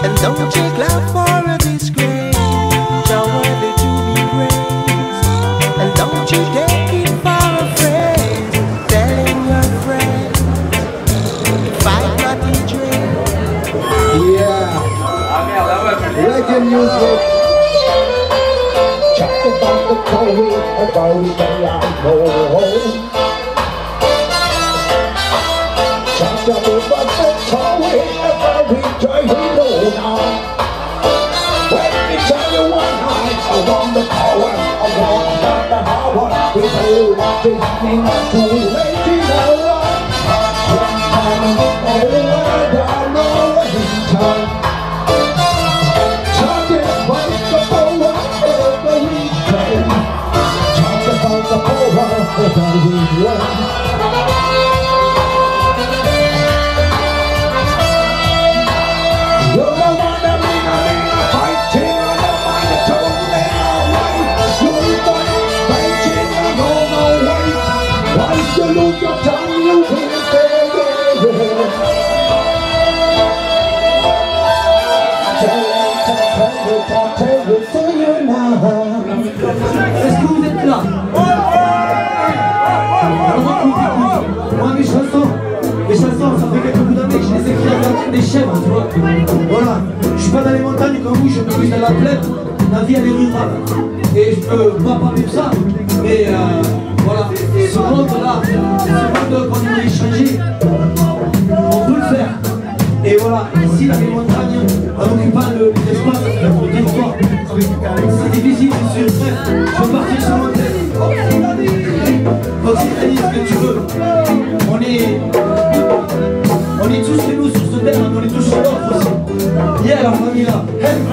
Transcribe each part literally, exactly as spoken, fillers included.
And don't you clap for a disgrace, you're worthy to be praised. And don't you take it for a phrase, telling your friends, fight not betrayed. Yeah, reggae music. Talk about the poet, about it and I know. Talk about the poet, about it I know now. Let me tell you one night, I want the power, I want not the power. We tell you what is happening, not too late in the run. One time, oh, I don't know what in time. Talking about the power of the weekend. Talk about the power of the weekend. You're the one that mean I mean a fighting, I don't mind the tone and I'll wait. You're the one fighting, I don't know wait. Once you lose your tongue, you will stay there. Est-ce que vous êtes là? Moi mes chansons, mes chansons, ça fait quelques d'années que je les écris à la des chèvres, tu vois. Voilà, je suis pas dans les montagnes comme vous, je suis plus dans la plaine. La vie elle est rurale. Et je peux pas parler de ça, mais euh, voilà, ce monde là, ce monde qu'on a échangé, on peut le faire. Et voilà, ici dans les montagnes, en occupant l'espace, le territoire, c'est difficile, c'est sûr, bref, je veux partir sur mon tête. Occitanie, ce que tu veux. On est, on est tous chez nous sur ce terrain, on est tous chez l'autre aussi. Yeah, la famille là.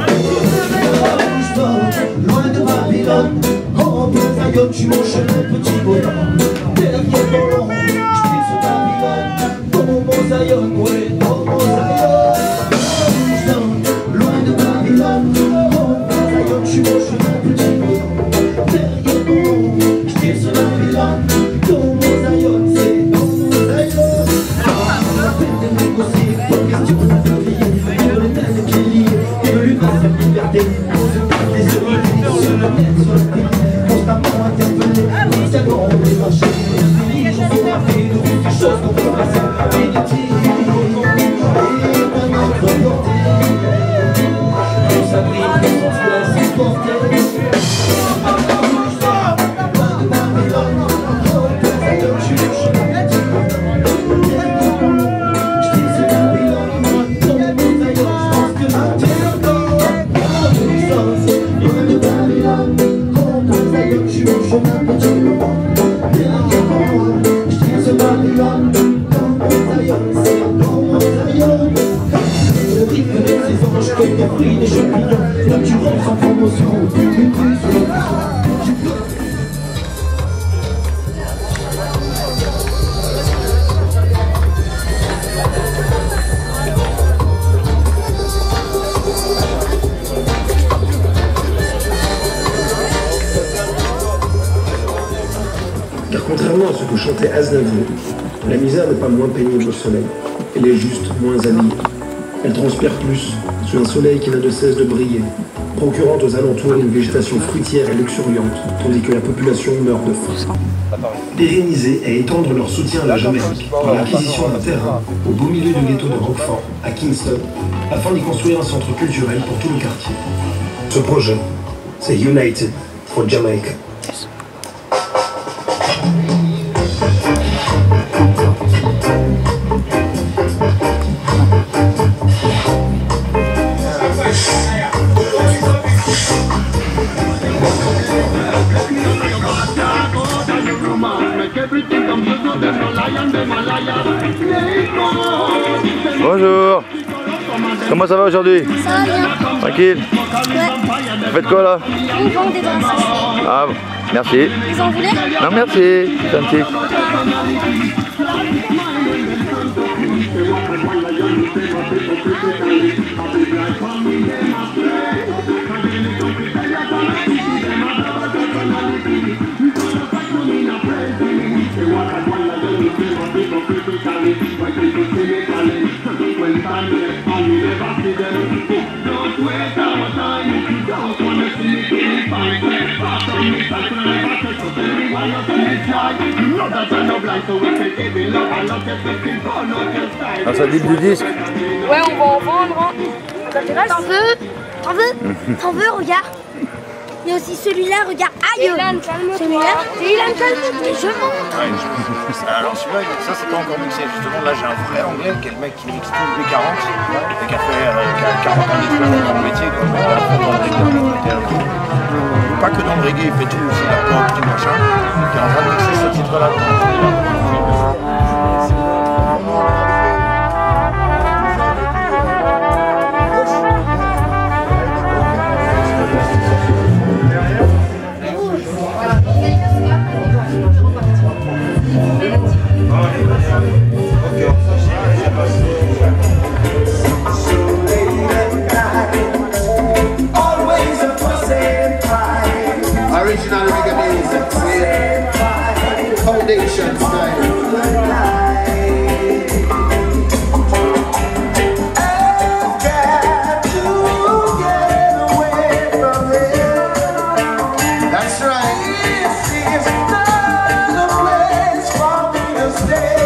Loin de Babylone, en plein Zion, tu mon chemin, petit bonhomme. Derrière mon nom, je prie sur Babylone, dans mon Zion, ouais, dans mon Zion. Loin de Babylone, en plein Zion, tu mon chemin, petit bonhomme. Derrière mon nom, je prie sur Babylone, dans mon Zion, c'est dans mon Zion. La peine de négocier, pas question de vie, et de l'éternel qui est lié, et de l'humain, cette liberté. Les yeux sur le net, sur le pays, constamment interpellés, constamment on est marché. Les lignes sont frappées, nous vivons des choses qu'on peut passer. Inutiles, et dans notre portée, on s'abrite, on se laisse supporter. Des champignons, l'endurance en promotion, une prise sur le Car contrairement à ce que chantait Aznavour, la misère n'est pas moins pénible au soleil, elle est juste moins habillée. Elle transpire plus sous un soleil qui n'a de cesse de briller, procurant aux alentours une végétation fruitière et luxuriante, tandis que la population meurt de faim. Pérenniser et étendre leur soutien à la Jamaïque par l'acquisition d'un terrain au beau milieu du ghetto de Rockford, à Kingston, afin d'y construire un centre culturel pour tout le quartier. Ce projet, c'est United for Jamaica. Bonjour. Comment ça va aujourd'hui? Ça va bien. Tranquille? Ouais. Vous faites quoi là? Une vente des danses. Ah bon, merci. Vous en voulez? Non merci, gentil. When time is, and you never see them. Ah, ça dit du disque. Ouais, on va en vendre. T'en veux? T'en veux? T'en veux? Regarde. Il y a aussi celui-là, regarde. Aïe! Celui-là. Et il a calme. Je montre. Alors celui-là, ça c'est pas encore mixé. Justement, là j'ai un vrai anglais qui est le mec qui mixe tous les quarante et qui a fait euh, qui a quarante ans d'expérience dans le métier. Quoi. Il a fait dans le reggae. Pas que dans le reggae, il fait tout aussi, la pop, tout machin. Qui est en train de mixer ce titre-là. Original reggae music with foundation style. I've got to get away from here. That's right. This is not a place for me to stay.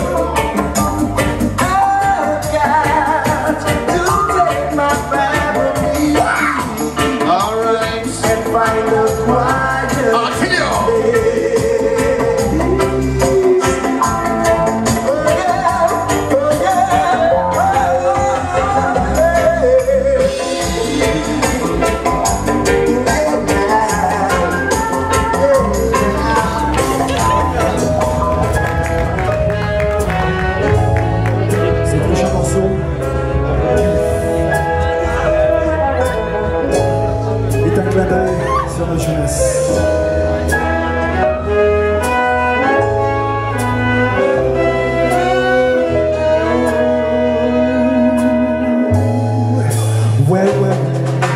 I've got to take my family. All right, and find a quiet. Sur nos jeunesse. Well, well,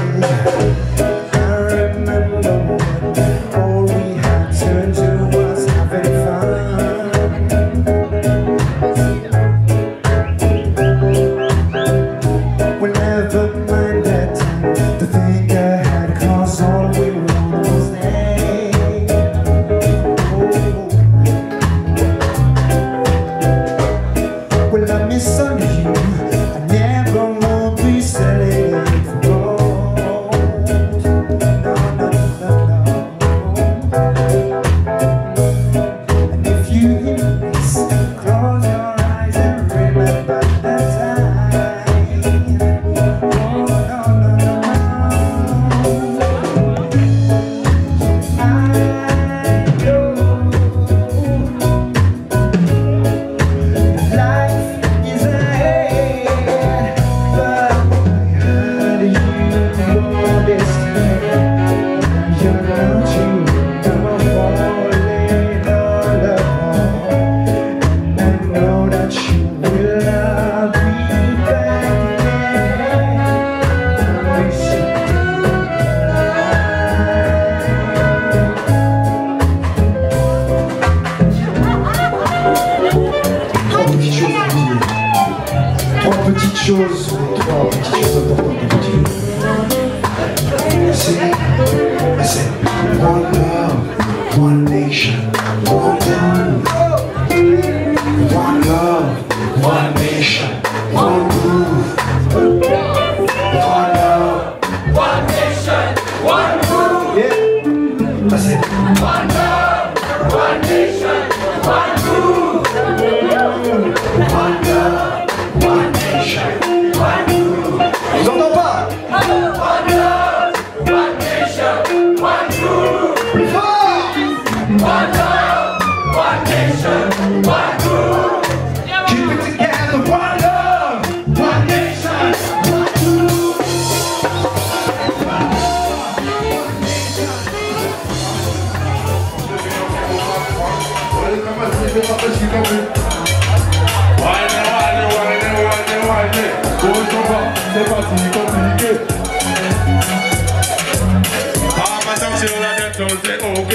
I remember all we had to do was having fun. We'll never mind that time to think ahead, cause all we want was there. Oh. Well, I miss on you. I never won't be selling for gold. No, no, no, no. And if you hear this, close your eyes and remember that time. Oh, no, no, no, no. I know life is ahead, but how do you know this time? You're not you, I'm falling all apart. And I know that you will not be back again. I miss you. Trois petites choses à dire. Trois petites choses, trois petites choses importantes à vous dire. C'est, c'est one love, one nation, one love. One love, one nation, one groove. One love, one nation, one groove. Yeah, that's it. One love, one nation, one groove. One love, one nation, one groove. Ils entendent pas. One love, one nation, one groove. Plus fort. One love, one nation, one groove. Keep it together. One love, one nation, one groove. C'est parti, compliqué. Ah, attention, la tête, c'est ok.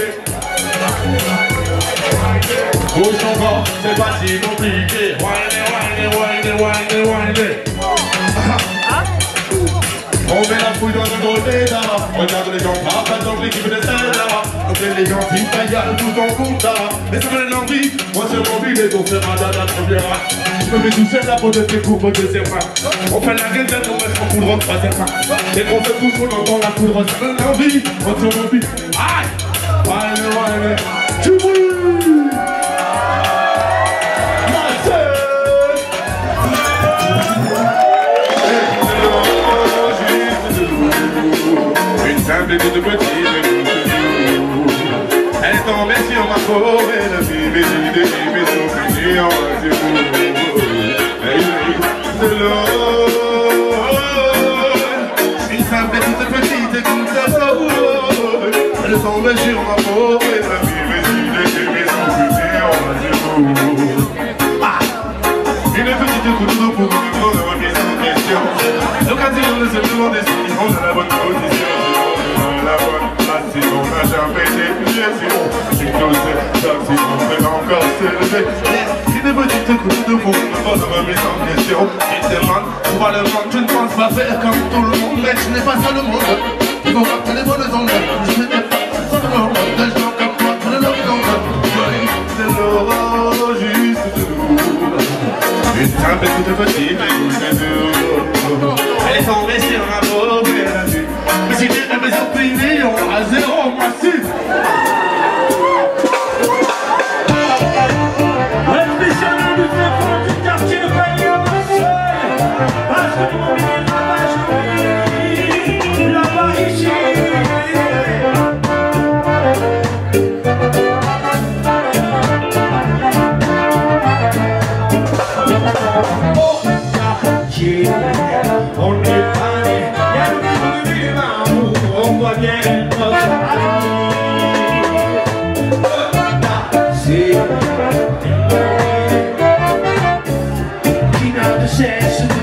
Bouge encore, c'est pas si compliqué. Wine, wine, wine, wine, wine. On On fait la fouille dans le gros état. Regarde les gens pas, pas dans l'équipe de celle-là. On fait les gens qui taillent tout en compte. Mais ça me donne envie, moi c'est mon billet pour faire un dada première. Je peux me toucher la peau de tes courbes de ses mains. On fait la gueule on met en poudre en troisième main. Et qu'on se touche, on entend la poudre, ça me donne envie. Moi c'est mon billet. Aïe! Ouais, ouais, tu bouilles! Ma sœur! Une simple et toute petite elle est tombée sur ma peau et le bébé des bébés sont venus en de l'eau. Une simple et toute petite goutte d'eau elle est tombée sur ma peau et le bébé des bébés sont venus en une petite goutte d'eau pour une grande remise en question. L'occasion de se demander si on a la bonne position. La bonne place, si on n'a jamais été si on j'ai closé, ça si on fait encore s'élever. Une petite goutte d'eau pour une bonne remise en question. Tu te demandes, probablement tu ne penses pas faire comme tout le monde, mais tu n'es pas seul au monde. Il faut voir que les bonnes ondes, je ne fais pas seulement des gens comme toi, tout le monde c'est l'eau, juste de l'eau. Une simple et toute petite goutte d'eau elle est tombée sur ma peau et elle a vu. Mais si j'ai mes opinions à zéro massif. Un spécialement du fond du quartier de Paris-Marseille. Parce que mon billet de ravage là-bas ici. Au quartier, on est pas né, y'a le bout du l'amour, on voit bien notre avenir. C'est qui n'a de cesse de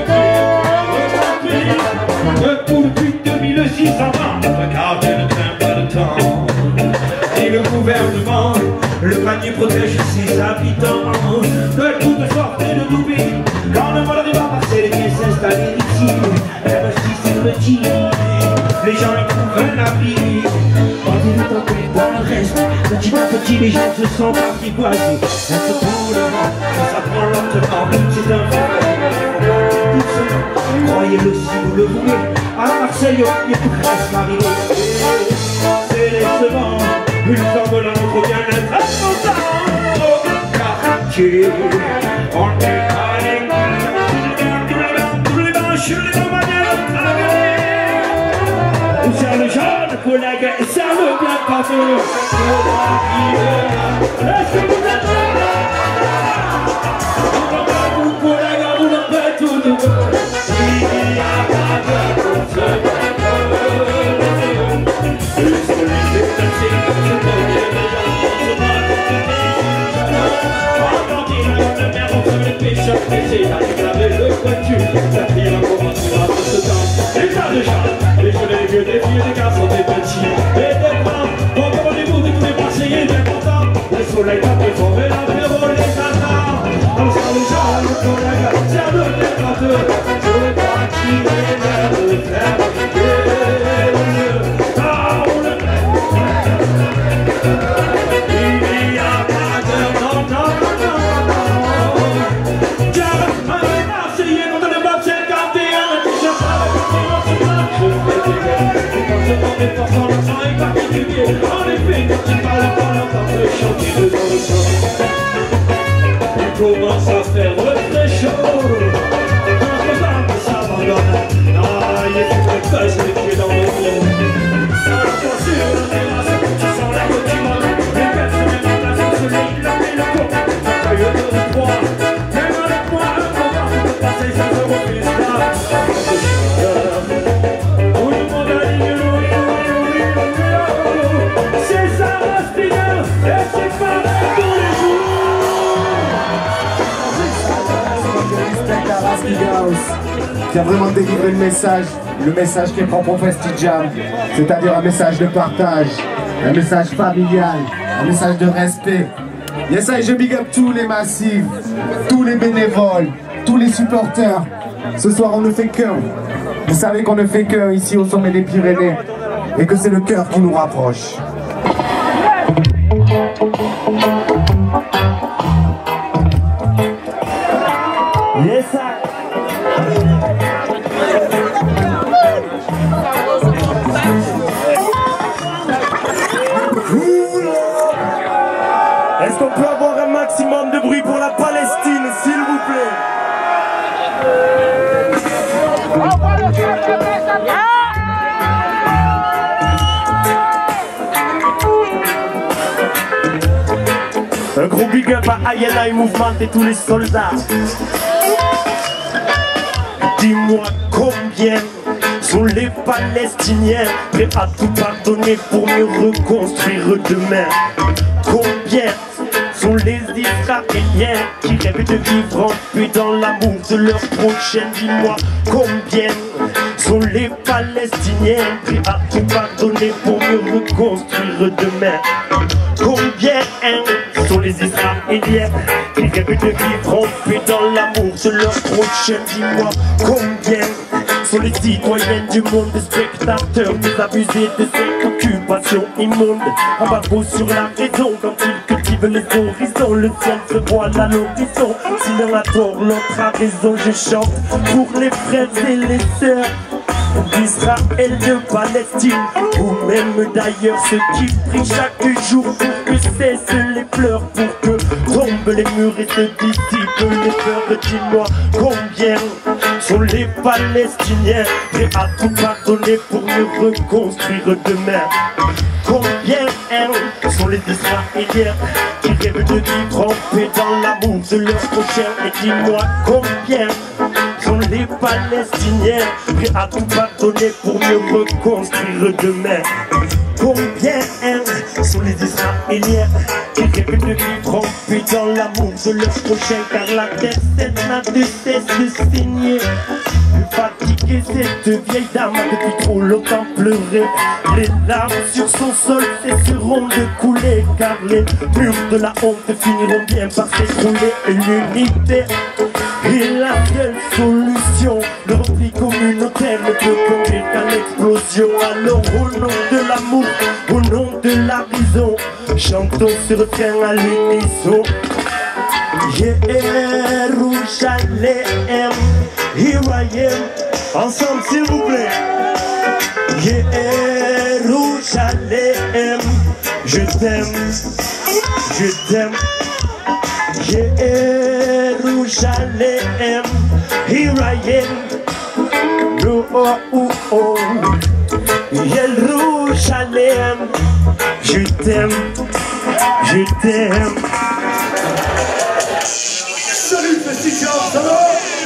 trouver debout depuis deux mille six cents ans. Regardez, ne crains pas le temps. Et le gouvernement, le panier protège ses habitants de toutes sortes de doublés. Quand le vol arrive à Marseille, vient s'installer ici. Même si c'est petit, les gens y trouvent un abri. Pas du temps que dans le reste, petit à petit les gens se sont apprivoisés. Un peu tout le monde, ça prend lentement, c'est un fait. Croyez-le si vous le voulez, à Marseille, il est presque arrivé. C'est décevant, une forme de notre bien-être responsable. Au quartier, on est allé. Je les envoie bien le travail. On sert le jaune pour la gueule et serre le bien partout. Est-ce que vous êtes là? On va pas vous pour la gueule, on va pas tout de vous. Il n'y a pas de conseil. Et celui qui est assez comme ce qu'on est déjà, on se bat pour le pays. Quand il a la mer, on se met pécheurs, mais c'est là qu'il avait le voiture. Ça fait un moment sur la ce temps. Les gars de gens, les jeunes, les vieux, des filles, des garçons, des petits et des grands. Encore rendez-vous de tous les Marseillais bien contents. Le soleil tape et fort et l'apéro les attend. On sert les gens, le collègue, sert le décanteur. Je crois qu'il est l'heure de faire briller. Ah, on le fait. Il n'y a pas de non, non, non, non, non. En effet, quand il parle encore, l'entend se chanter de dans le sang. Il commence à faire très chaud. Quand les arbres s'abandonnent, ah, il est tout très frais, c'est les pieds dans le monde. Alors bien sûr, la terrasse, tu sens la côte du monde. Les gars se mettent en place, le soleil, il a fait le coup. Ça taille deux ou trois. Même avec moi, un combat, on peut passer sans se refuser. Tout le monde a dit oui, oui, oui, oui. C'est ça, Raspineur, et c'est pas tous les jours. Qui a vraiment délivré le message, le message qui est propre au Festijam, c'est-à-dire un message de partage, un message familial, un message de respect. Yes, I, je big up tous les massifs, tous les bénévoles, tous les supporters. Ce soir, on ne fait qu'un. Vous savez qu'on ne fait qu'un ici au sommet des Pyrénées et que c'est le cœur qui nous rapproche. Yes, sir. Est-ce qu'on peut avoir un maximum de bruit pour la Palestine, s'il vous plaît? Un gros big up à I N I Movement et tous les soldats. Dis-moi combien sont les Palestiniens prêts à tout pardonner pour mieux reconstruire demain? Combien sont les Israéliens qui rêvent de vivre en paix dans l'amour de leur prochain? Dis-moi combien sont les Palestiniens prêts à tout pardonner pour mieux reconstruire demain? Combien sont les Israéliens qui rêvent de vivre en paix dans l'amour de leur prochain? Dis-moi combien sont les citoyens du monde, des spectateurs désabusés de cette occupation immonde? Embargo sur la raison quand ils cultivent les horizons, le ciel se voile à l'horizon. Si l'un a tort, l'autre a raison. Je chante pour les frères et les sœurs d'Israël, de Palestine, ou même d'ailleurs ceux qui prient chaque jour pour que cessent les pleurs, pour que tombent les murs et se dissipent les peurs. Dis-moi combien sont les Palestiniens prêts à tout pardonner pour mieux reconstruire demain? Combien sont les Israéliens qui rêvent de vivre en paix dans l'amour de leur prochain? Et dis-moi combien sont les Palestiniens prêts à tout pardonner pour mieux reconstruire demain? Combien sont les Israéliens qui rêvent de vivre en paix dans l'amour de leur prochain? Car la terre saine n'a de cesse de saigner. Fatiguée, cette vieille dame a depuis trop longtemps pleuré. Les larmes sur son sol cesseront de couler, car les murs de la honte finiront bien par s'écrouler. Et l'unité est la seule solution. Le repli communautaire ne peut conduire qu'à l'explosion. Alors au nom de l'amour, au nom de la raison, chantons ce refrain à l'unisson. Jérusalem, here I am. Ensemble s'il vous plaît. Jérusalem, je t'aime, je t'aime. Jérusalem, here I am. No, oh, oh, oh. Jérusalem, je t'aime, je t'aime. Salut Festival, ça va?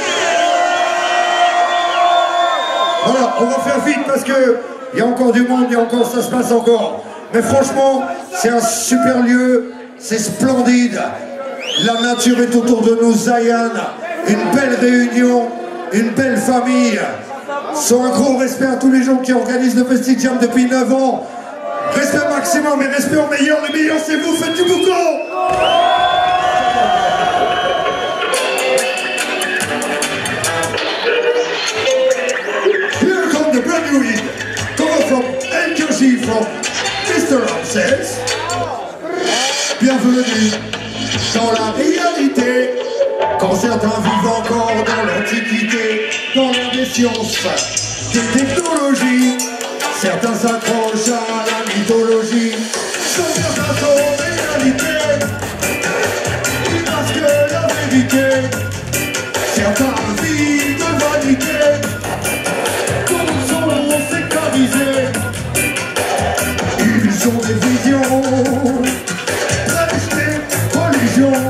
Voilà, on va faire vite parce que il y a encore du monde, il y a encore, ça se passe encore. Mais franchement, c'est un super lieu, c'est splendide. La nature est autour de nous, Zion. Une belle réunion, une belle famille. Sans un gros respect à tous les gens qui organisent le Festival depuis neuf ans. Respect maximum et respect aux meilleurs. Les meilleurs, c'est vous, faites du boucan. Here comes the brand new hit. Coming from N K G from Mister Ramses. Bienvenue dans la réalité. Quand certains vivent encore dans l'antiquité, dans l'ère des sciences, des technologies, certains s'accrochent à la mythologie. Sans certains sont réalité, ils masquent la vérité. Certains vivent de vanité, d'autres sont sécarisés. Ils ont des visions, restez religion.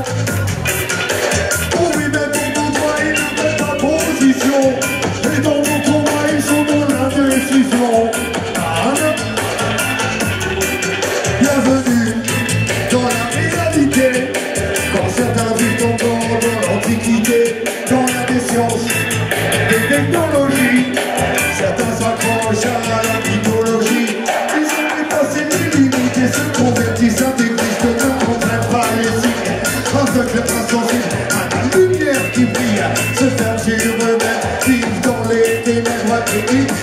Et dans mon combat, ils sont dans l'indécision.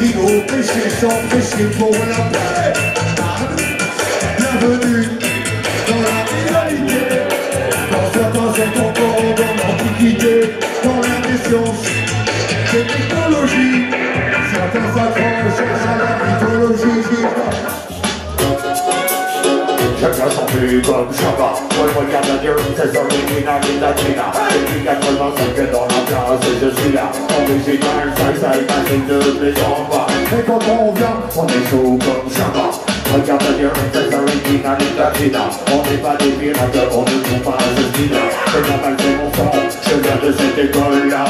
Kino, péché, sans péché pour la paix. Bienvenue dans la réalité. Quand certains sont encore dans l'antiquité, dans l'indécence des technologies, certains s'accrochent à la mythologie. Chacun s'en fait comme ça va. Moi je regarde la Dieu, c'est original et latina. Depuis quatre-vingt-cinq dans la place, je suis là. Original, ça, ça imagine de mes enfants. Et quand on vient, on est chaud comme ça va. Regarde la Dieu, c'est original et latina. On n'est pas des pirates, on ne joue pas ce style. C'est normal, c'est mon sang, je viens de cette école-là.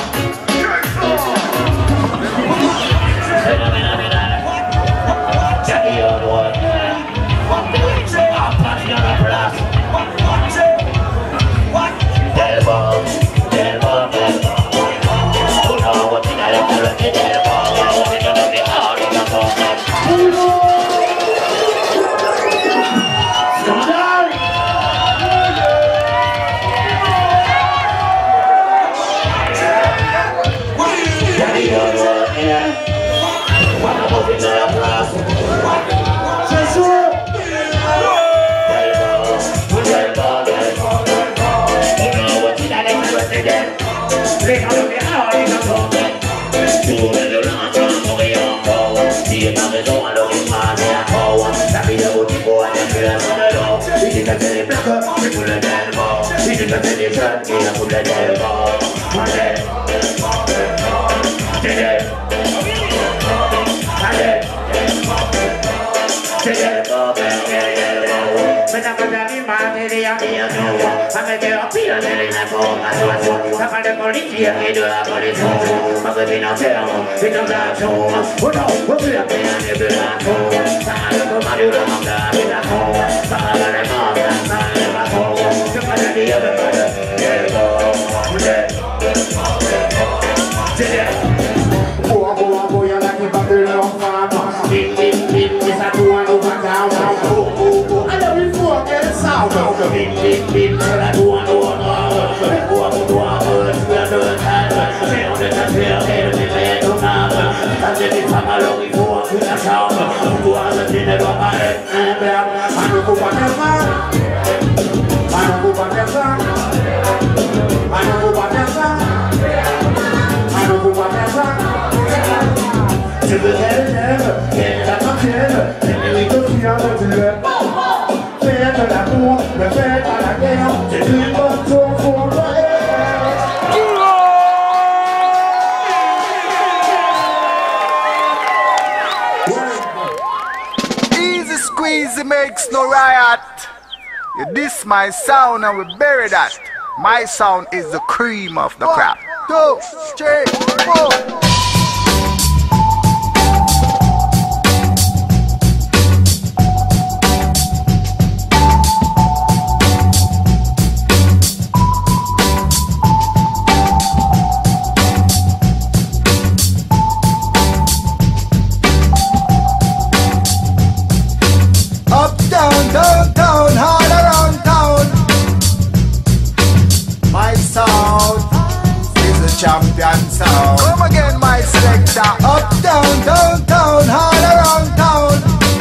Et de la police, ma financière, et dans l'action, oh non, on peut la peine et de l'action, ça a le combat de la mandat, et l'action, ça a le mandat, ça a le mandat, je pas la vie, je pas de Boa, boa, boa, y'en a qui battent leur femme. Bim, bim, bim, et ça tourne au bacard. Oh, oh, oh, alors il faut qu'elle sound. Bim, bim, bim, ça tourne au bacard. Boa, boa, boa, tu as le calme. C'est on est à faire, et le détail est tournable. Quand j'ai des femmes, alors il faut un coup de la chambre. Toi, je ne dois pas être un verbe. Ah, ne faut pas faire ça. Ah, ne faut pas faire ça. Ah, ne faut pas faire ça. Ah, ne faut pas faire ça. Je veux qu'elle lève, qu'elle t'appartienne, qu'elle mérite aussi un peu de l'œuf. Faites l'amour, ne faites pas la guerre, c'est une bonne chose pour le Easy squeezy makes no riot. You diss my sound and we bury that. My sound is the cream of the crop. Two, three, four. Champion sound. Come again, my selector. Up, down, downtown, all around town.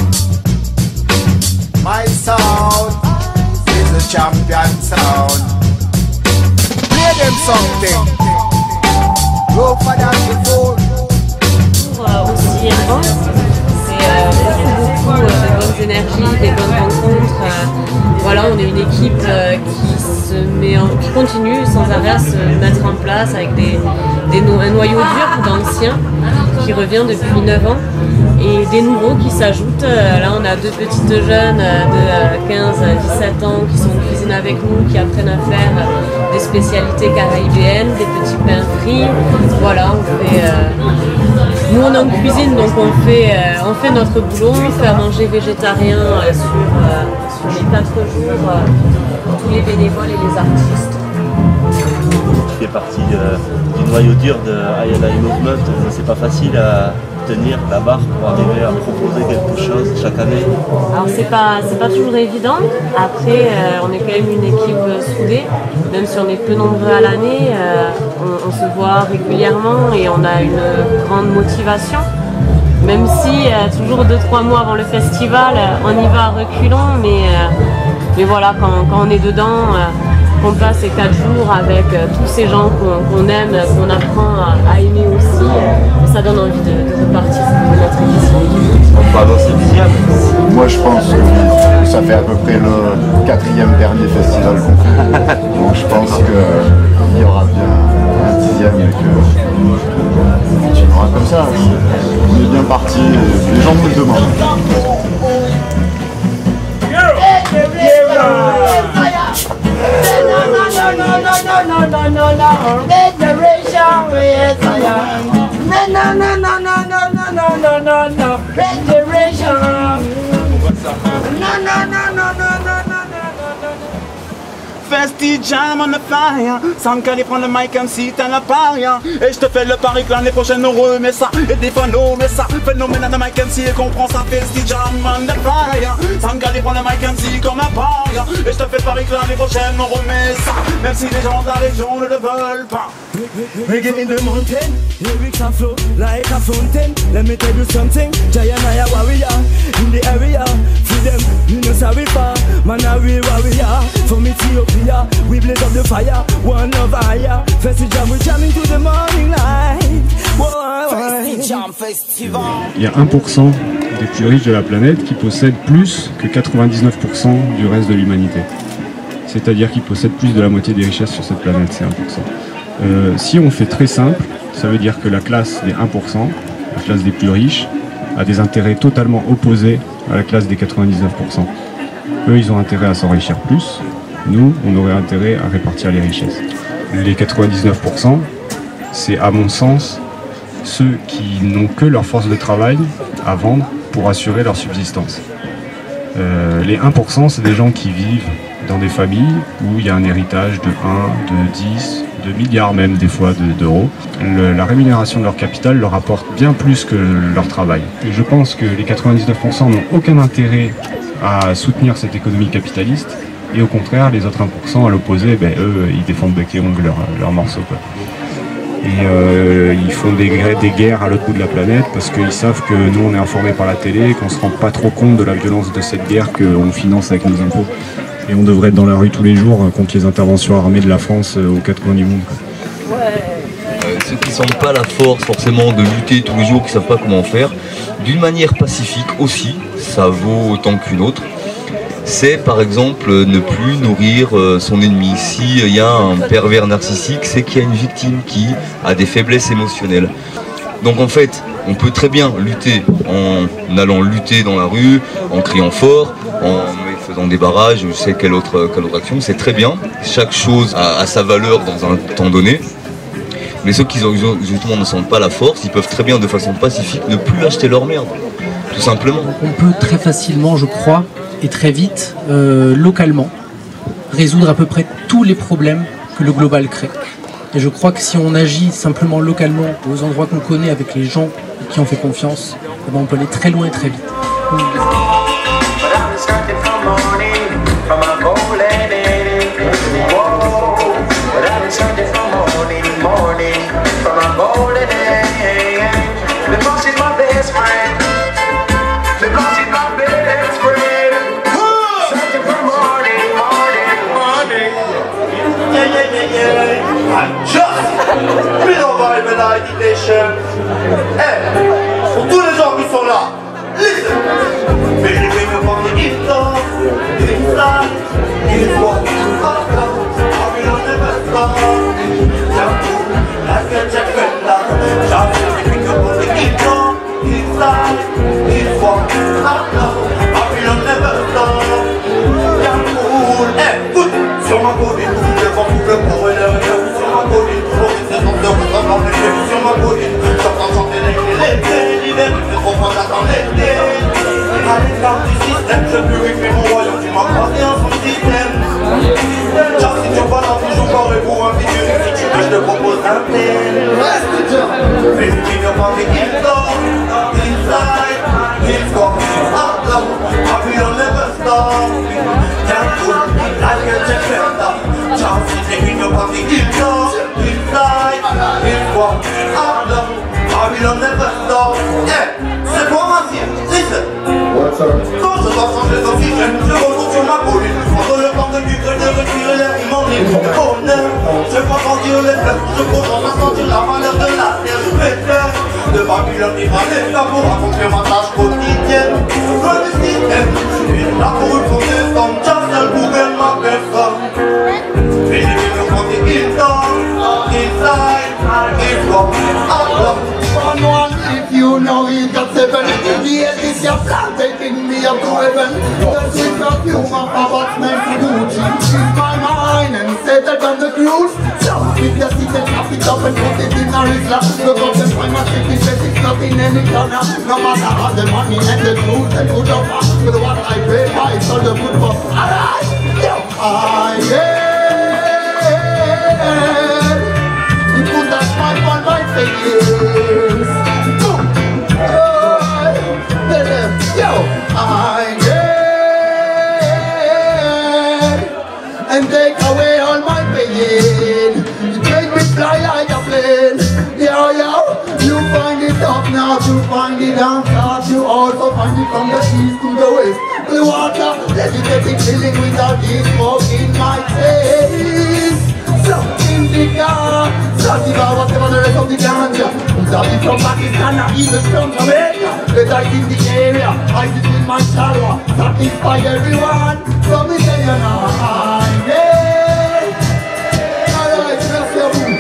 My sound is a champion sound. Play them something. Go for that before. Aussi élevant, c'est euh, beaucoup, beaucoup euh, de bonnes énergies, des bonnes rencontres. Euh, voilà, on est une équipe euh, qui se met en, qui continue sans arrêt à se mettre en place avec des, des no un noyau dur d'anciens qui revient depuis neuf ans et des nouveaux qui s'ajoutent. Euh, là, on a deux petites jeunes euh, de quinze à dix-sept ans qui sont en cuisine avec nous, qui apprennent à faire des spécialités caribéennes, des petits pains frits. Voilà, on fait. Euh, Nous on est en cuisine, donc on fait, euh, on fait notre boulot, on fait à manger végétarien euh, sur, euh, sur les quatre jours euh, pour tous les bénévoles et les artistes. Je fais partie euh, du noyau dur de I L I Movement. C'est pas facile à tenir la barre pour arriver à proposer quelque chose chaque année. Alors c'est pas, c'est pas toujours évident. Après euh, on est quand même une équipe soudée, même si on est peu nombreux à l'année, euh, on, on se voit régulièrement et on a une grande motivation. même si euh, toujours deux trois mois avant le festival, euh, on y va à reculons, mais, euh, mais voilà, quand, quand on est dedans, euh, qu'on passe ces quatre jours avec euh, tous ces gens qu'on qu'on aime, qu'on apprend à, à aimer aussi, euh, ça donne envie de, de repartir de notre édition. On va avancer dixième. Moi je pense que ça fait à peu près le quatrième dernier festival qu'on fait. Donc je pense qu'il y aura bien un dixième et que continuera comme ça. On est bien parti, les gens nous le demandent. Festi Jam on the fire, sans qu'aller prendre le mic comme si t'en as pas rien. Et je te fais le pari que l'année prochaine on remet ça. Et des fois non mais ça, phénomène de mic M C et comprend ça. Festi Jam on the fire, sans qu'aller prendre le mic M C comme un paria. Et je te fais le pari que l'année prochaine on remet ça, même si les gens de la région ne le veulent pas. Reggae in the mountain, lyrics are flow like a fountain. Let me tell you something, Giant I a warrior in the area. Freedom, you know sorry for, man a real warrior. From Ethiopia, we blaze up the fire, one of higher. Festi Jam, we jam into the morning light. Festi Jam Festival. Il y a un pour cent des plus riches de la planète qui possèdent plus que quatre-vingt-dix-neuf pour cent du reste de l'humanité. C'est-à-dire qu'ils possèdent plus de la moitié des richesses sur cette planète, c'est un pour cent. Euh, si on fait très simple, ça veut dire que la classe des un pour cent, la classe des plus riches, a des intérêts totalement opposés à la classe des quatre-vingt-dix-neuf pour cent. Eux, ils ont intérêt à s'enrichir plus, nous, on aurait intérêt à répartir les richesses. Les quatre-vingt-dix-neuf pour cent, c'est à mon sens ceux qui n'ont que leur force de travail à vendre pour assurer leur subsistance. Euh, les un pour cent, c'est des gens qui vivent dans des familles où il y a un héritage de un, de dix, de milliards même des fois d'euros. Le, la rémunération de leur capital leur apporte bien plus que leur travail. Et je pense que les quatre-vingt-dix-neuf pour cent n'ont aucun intérêt à soutenir cette économie capitaliste et au contraire les autres un pour cent à l'opposé, ben, eux ils défendent bec et ongle leur, leur morceau quoi. Et euh, ils font des, des guerres à l'autre bout de la planète parce qu'ils savent que nous on est informés par la télé et qu'on se rend pas trop compte de la violence de cette guerre qu'on finance avec nos impôts. Et on devrait être dans la rue tous les jours contre les interventions armées de la France aux quatre coins du monde. Ouais. Euh, ceux qui ne sentent pas la force forcément de lutter tous les jours, qui ne savent pas comment faire, d'une manière pacifique aussi, ça vaut autant qu'une autre, c'est par exemple ne plus nourrir son ennemi. S'il y a un pervers narcissique, c'est qu'il y a une victime qui a des faiblesses émotionnelles. Donc en fait, on peut très bien lutter en allant lutter dans la rue, en criant fort, en faisant des barrages, je sais quelle autre, quelle autre action, c'est très bien. Chaque chose a, a sa valeur dans un temps donné. Mais ceux qui justement ne sentent pas la force, ils peuvent très bien de façon pacifique ne plus acheter leur merde, tout simplement. On peut très facilement, je crois, et très vite, euh, localement, résoudre à peu près tous les problèmes que le global crée. Et je crois que si on agit simplement localement, aux endroits qu'on connaît, avec les gens qui ont fait confiance, eh ben on peut aller très loin et très vite. Hey, pour tous les gens qui sont là, listen. Baby, baby, on the guitar, inside, it's what you are. I will never stop. Like a jackpot, shout it, pick up on the guitar, inside, it's what you are. I will never stop. Bien cool, hey, good. Sur ma colline, tout le vent, tout le corridor, sur ma colline, toujours une saison de retour dans les yeux, sur ma colline. L'hiver, il fait trop froid, j'attends l'été. À l'écart du système, je purifie mon royaume, tu m'as croisé en son système. Genre si tu balances toujours corps et pour un vidéo, si tu veux, je te propose un thème. Fais une opinion par des guitars, inside, it's got me up low, I will never stop. Can't pull like a jackpot. Genre si tu fais une opinion par des guitars, inside, it's got me up low. I will never stop, yeah. tâche quotidienne, loin du système. Je suis là pour une fausse femme, tiens, seul pour elle m'appelle femme. Mais les gens quand ils dansent, inside, ils walk, I walk. One one, if you know he got seven. Yes, this your plan, taking me up to heaven. The sweet perfume of about smells to Gucci. She's my mind and settled on the cruise. So if you see the traffic up and put it in a Rizla, look up and find my ticket, it's not in any corner. No matter how the money and the clothes and good of us, with what I pay by, it's all the good for. Alright, yo, I yeah. You put that smile on my face. Yo, I get and take away all my pain. You make me fly like a plane. Yo, yo, you find it up now to find it down south. You also find it from the east to the west. The water, levitating, feeling without this smoke in my face. So indica, sativa, whatever the rest of the ganja. Sabi from Pakistan, or even from Jamaica. The dice in the area, I sit in my shower. Satisfy everyone, from the day and I yeah. Alright, that's your move.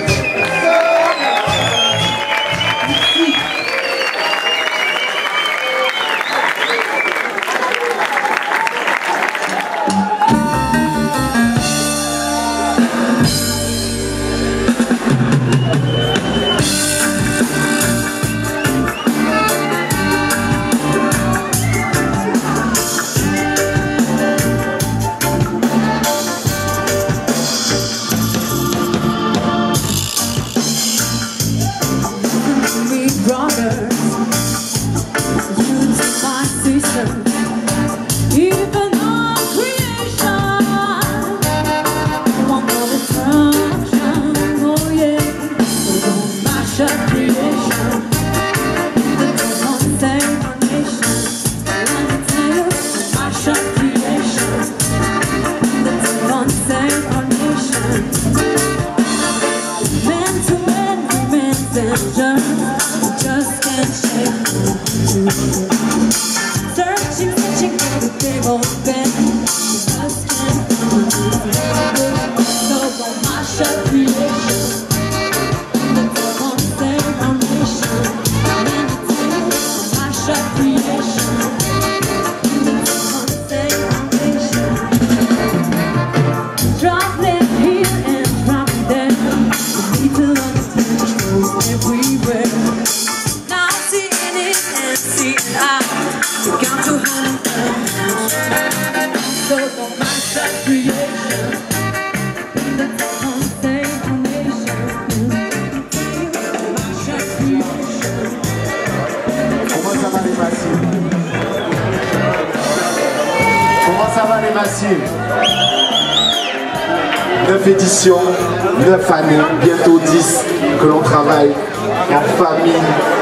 neuf éditions, neuf années, bientôt dix, que l'on travaille en famille.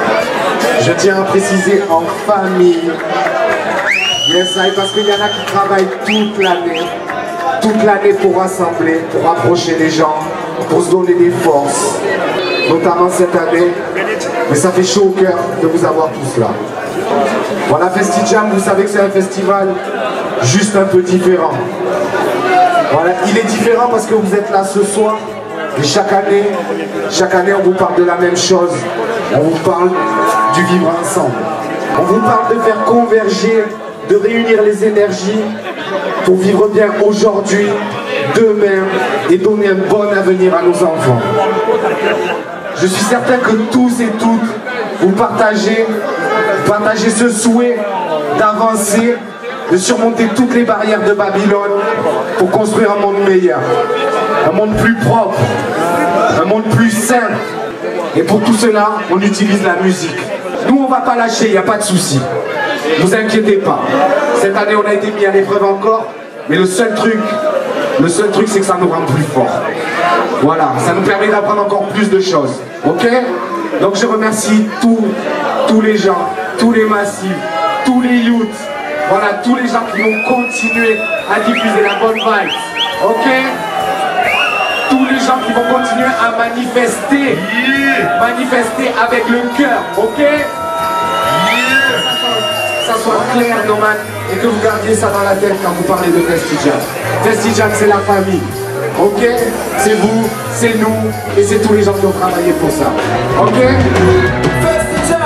Je tiens à préciser en famille. Yes, parce qu'il y en a qui travaillent toute l'année, toute l'année pour rassembler, pour rapprocher les gens, pour se donner des forces, notamment cette année. Mais ça fait chaud au cœur de vous avoir tous là. Voilà, FestiJam, vous savez que c'est un festival juste un peu différent. Voilà, il est différent parce que vous êtes là ce soir et chaque année, chaque année on vous parle de la même chose. On vous parle du vivre ensemble. On vous parle de faire converger, de réunir les énergies pour vivre bien aujourd'hui, demain et donner un bon avenir à nos enfants. Je suis certain que tous et toutes, vous partagez, vous partagez ce souhait d'avancer, de surmonter toutes les barrières de Babylone pour construire un monde meilleur, un monde plus propre, un monde plus sain. Et pour tout cela, on utilise la musique. Nous, on ne va pas lâcher, il n'y a pas de souci. Ne vous inquiétez pas. Cette année, on a été mis à l'épreuve encore, mais le seul truc, le seul truc, c'est que ça nous rend plus forts. Voilà, ça nous permet d'apprendre encore plus de choses. Ok? Donc je remercie tous, tous les gens, tous les massifs, tous les youths, voilà, tous les gens qui vont continuer à diffuser la bonne vibe. Ok? Tous les gens qui vont continuer à manifester, yeah. manifester avec le cœur. Ok? Yeah. clair, Noman, et que vous gardiez ça dans la tête quand vous parlez de Festijan. Festijan, c'est la famille. Ok? C'est vous, c'est nous, et c'est tous les gens qui ont travaillé pour ça. Ok? Festijan!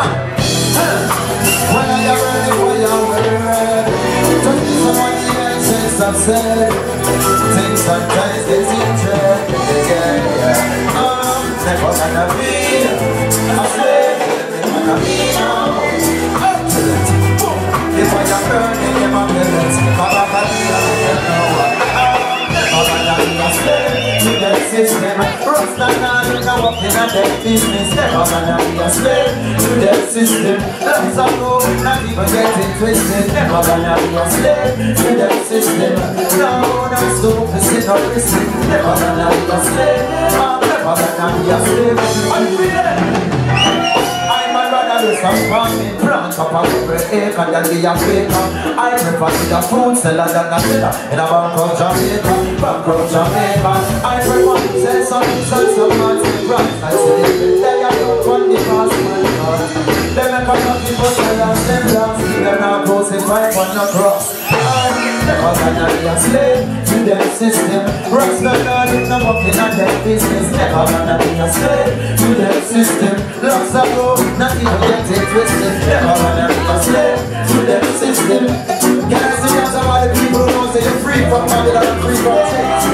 I've said things sometimes is interesting, yeah, yeah. Um, never gonna be a slave, never gonna be no. Up to it, boom. If I am burning in my minutes, Baba Badina, you know what? Never gonna be a slave to that system. Rasta now, you know what in a dead business. Never gonna be a slave to that system. That's a go, not even getting twisted. Never gonna be a slave to that system. No, no stupid, sit or listen. Never gonna be a slave. I'm never gonna be a slave. I'm free. I'm a brother with some farming. Plant up a every acre than be a faker. I prefer to the food seller than a seller. In a bankrupt Jamaica, bankrupt Jamaica. I prefer to sell some some some fancy brands. I see the day I don't want the past my God. They make a lot of people sell us them blocks. They're not posting five on the cross. Never gonna be a slave to that system. Rasta not in the working on that business. Never gonna be a slave to that system. Locks are low, not even get it twisted. Never gonna be a slave to that system. Can I see as all the people who know say you're free from Babylon and free from chains?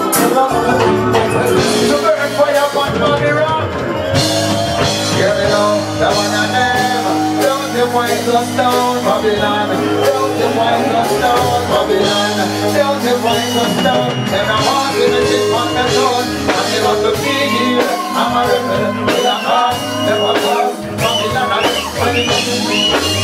To burn fire upon Babylon. Yeah, me know that one I never. Don't you wind us down, Babylon. Don't you wind us down, Babylon. Don't you wind us down. And I'm hard with the chip on the throne. I'm never to be here. I'm a rebel with a heart. Never was Babylon. I'm funny to me.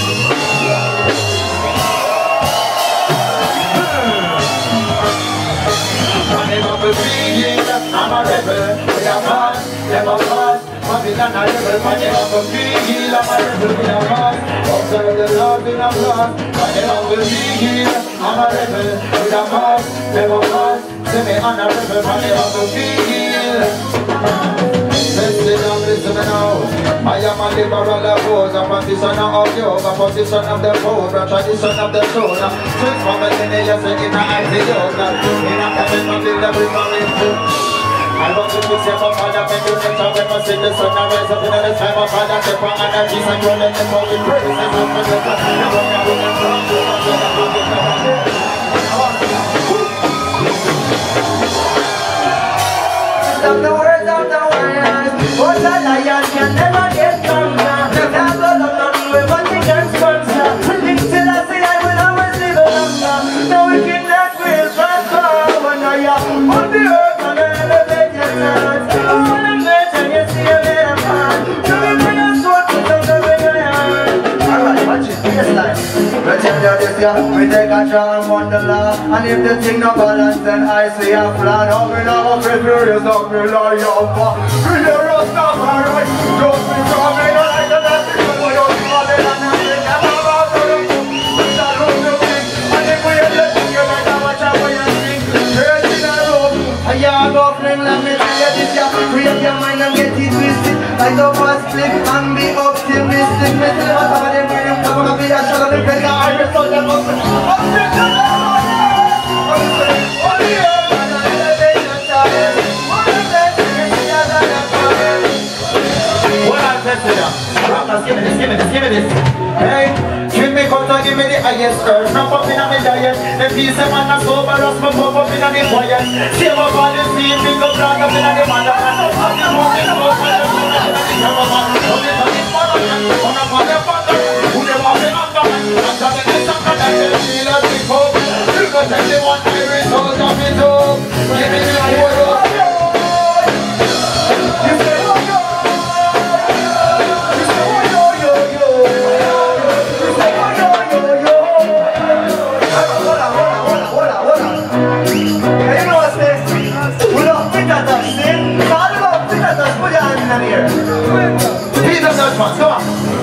I'm never to be here. I'm a rebel with a heart. Never was Babylon. I'm rebel. I'm never to be here. I'm a rebel with a heart. Observe the Lord in a blood. I'm never to be here. I'm a rebel with a heart. Never was. Say me I'm a rebel. I'm never to be here. Listen, listen now. I am a liberal opposer, a practitioner of yoga, position of the cobra, tradition of the soul. Twins from the lineage in a anti-yoga. In a cabin of the devil coming through. I want to fix your father, make you think of them, see the sun and rise up in the sky, my father, take my energies and grow them in holy praises. I'm for the God, I'm for the God, I'm the words of the warriors. What a lion can never get stronger. Never go down with what he can sponsor. Till I say I will always live longer. No wickedness will prosper. When I am on the earth and I elevate your hands. I want to make and you see a little man. To be bring a sword to take the way I am. Alright, watch it, this line. We tell you this year, we take a charm on the law. And if the thing no balance, then I see a flan. Oh, we love a furious of me lion. We the rust of our right. Don't be coming like the best. We don't call it and I think I'm about to look. We shall run the thing. And if we are letting you like how much I want to sing. Crazy in a room. And you're going let me tell you this year. Free up your mind and get it twisted. Like the first clip and be optimistic. Me tell what about them when you come and be a shot of the bed. I will tell them up. Up the give me this, give me this, give me this. Hey, give me contact, give me the highest earth. Not up in a me diet. The peace of man is sober, us me pop up in a me quiet. Save up all the sea, big up plant up in a the mother. All the morning, all the morning, all the morning, all the morning, all the morning, all the morning, all the morning, who they want me under man. And tell me this and that, they feel a big hope. You go tell me one iris out of it up. Give me the whole up. You say, come on.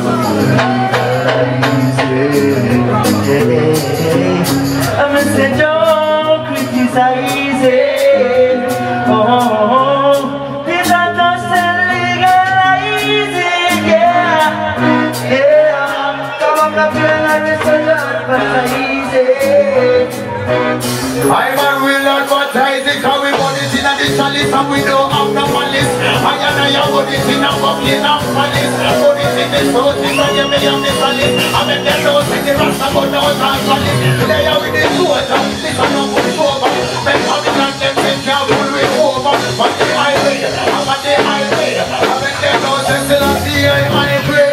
I'm a say don't criticize it. Oh, these are just legalize it. Yeah, yeah. Come on, I'm feeling like it's a lot, but I easy. I'm a real advertising, cause we want it in a the chalice and we don't have no malice. I and I have put it in a bubbling and palace. Put it in the source, it's a yummy of the palace. I make them know in the rasta but now it's not palace. Today I with the soldier, this I don't put it over. Men coming and them say can't pull it over. But the highway, I'm on the highway. I make them know say still I see I money pray.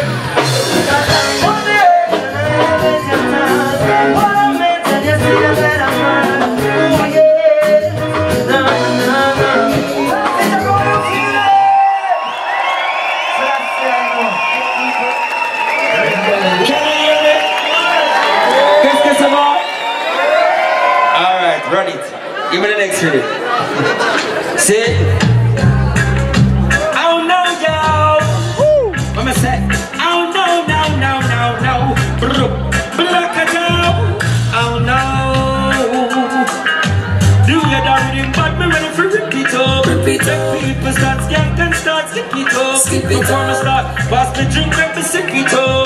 Run it. Give me the next minute. Say, oh no, yo. What am I say? Oh no, no, no, no, no. Black a down. Oh no. Do you down with him, but me ready for rip it up. Rip it up. People start skank and start skip it up. Skip it up. Before me start, pass me drink, make me sip it up.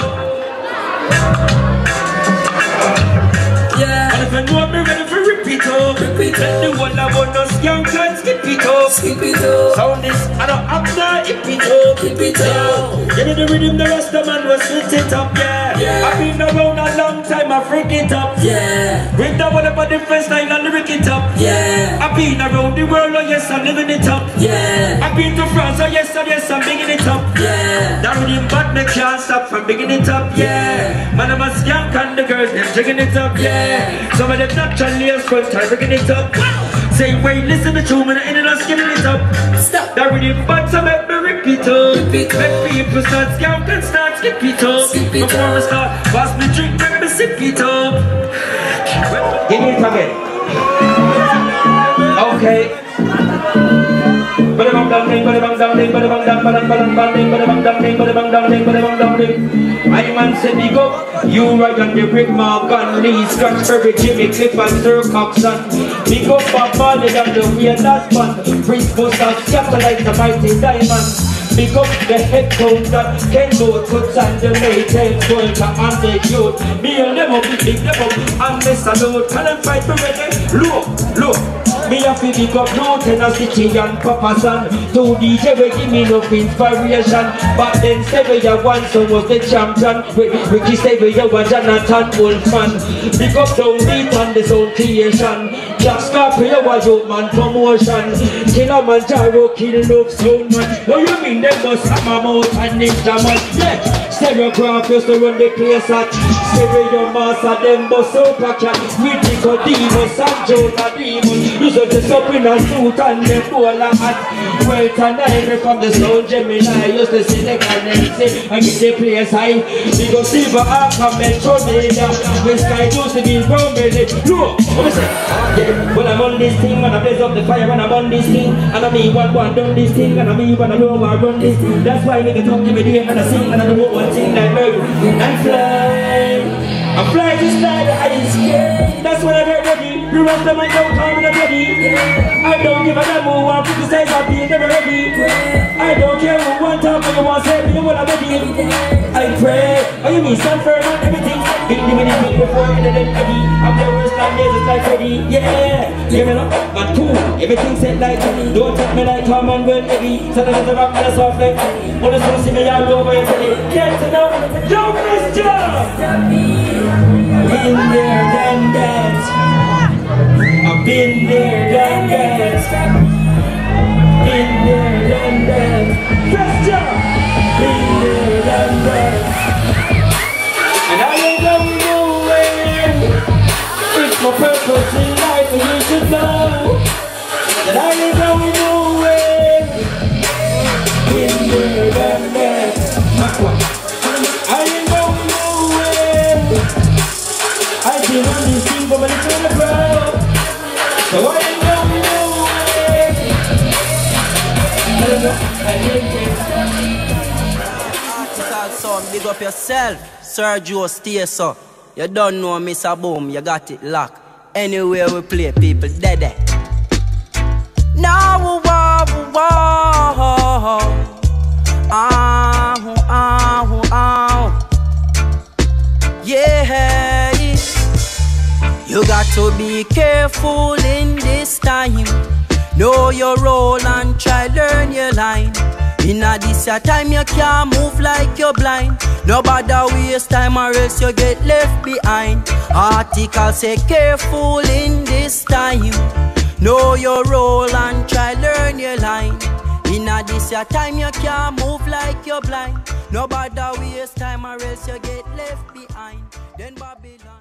Yeah. And if you know me ready for rip it up, rip it up. Let the one I want to skank and skip it up. Skip it up. Sound this, I don't have to hip it up. Hip it up. Give me the rhythm, the rest of man will switch it up, yeah. Yeah. I've been around a long time, I freak it up. Yeah. With the one about the first style and lyric it up. Yeah. I've been around the world, oh yes, I'm living it up. Yeah. I've been to France, oh yes, oh yes, I'm bigging it up. Yeah. That rhythm but me can't stop from bigging it up, yeah. Man, I'm a skank and the girls, they're jigging it up, yeah. Some of them naturally are front time, rigging it up. Say, wait, listen to me, and then I'm skimming it up. Stop. That rhythm but so make me rip it up. Rip it up. Make people start skank and start skip it up. Skip it Before up. I start, pass me drink, make me sip it up. Give me it again. Okay. I man said big up, you right on the brick mark and Lee, Scratch Perry, Jimmy Cliff and Sir Coxon. Big up Bob Marley and the weirdest band, Prince Buster, scatter like the mighty diamond. Big up the head coach that can go to and the Maytime Culture and the youth. Me and them up, big them up, and Mister Lord, can I fight for reggae? Look, look. Me a fi big up Lieutenant City and Papa San. Two D J we give me enough inspiration. But then Stevie one so was the champion. Ricky Stevie was Jonathan Wolfman. Big up Downbeat and the sound creation. Jack Scorpio was your man promotion. Kilimanjaro kill love sound man. What you mean they must have my mouth and ninja man? Yeah, Stereograph used to run the place at Stereo Master them bust up a cat. Critical Demons and Jonah Demons. So just up in a suit and them all a hat. Well tonight from the sound Gemini used to select and then say and get the place high. We go Silver Arc and Metro Media. When Sky used to be brown belly. Look, what I say? Yeah, when I'm on this thing and I blaze up the fire when I'm on this thing. And I mean one one done this thing and I mean one I know I run this thing. That's why I make a talk every day and I sing and I do one thing like murder. And fly. I fly just like the ice skate. That's when I get ready. The rest of my don't come in a ready. I don't give a damn who want to criticize or be never ready. I don't care who want to talk or you want to say me what I'm ready. I pray. Oh you mean stand firm on everything. Big the minute big before you did it ready. I'm the worst like this, it's like ready. Yeah. Give me up. And two. Everything set like ready. Don't take me like Tom and well heavy. So there's a rock and a soft like wanna still see me all over your belly. Get to know. Don't miss you. Been there, done that. I've been there, done that. Been there, done that. Question. Been there, done that. And I ain't going nowhere. It's my purpose in life, and you should know that I ain't going nowhere. Been there, done that. I ain't going nowhere. I feel on this thing from a little ground. So I ain't going nowhere. I don't know, I didn't get son, big up yourself. Sergio, stay so. You don't know Mister Boom, you got it locked. Anywhere we play, people dead there. Now, wow, wow, ah, ah, ah, yeah. You got to be careful in this time. Know your role and try learn your line. In a this your time you can't move like you're blind. Nobody waste time or else you get left behind. Article say careful in this time. Know your role and try learn your line. In a this your time you can't move like you're blind. Nobody waste time or else you get left behind. Then Babylon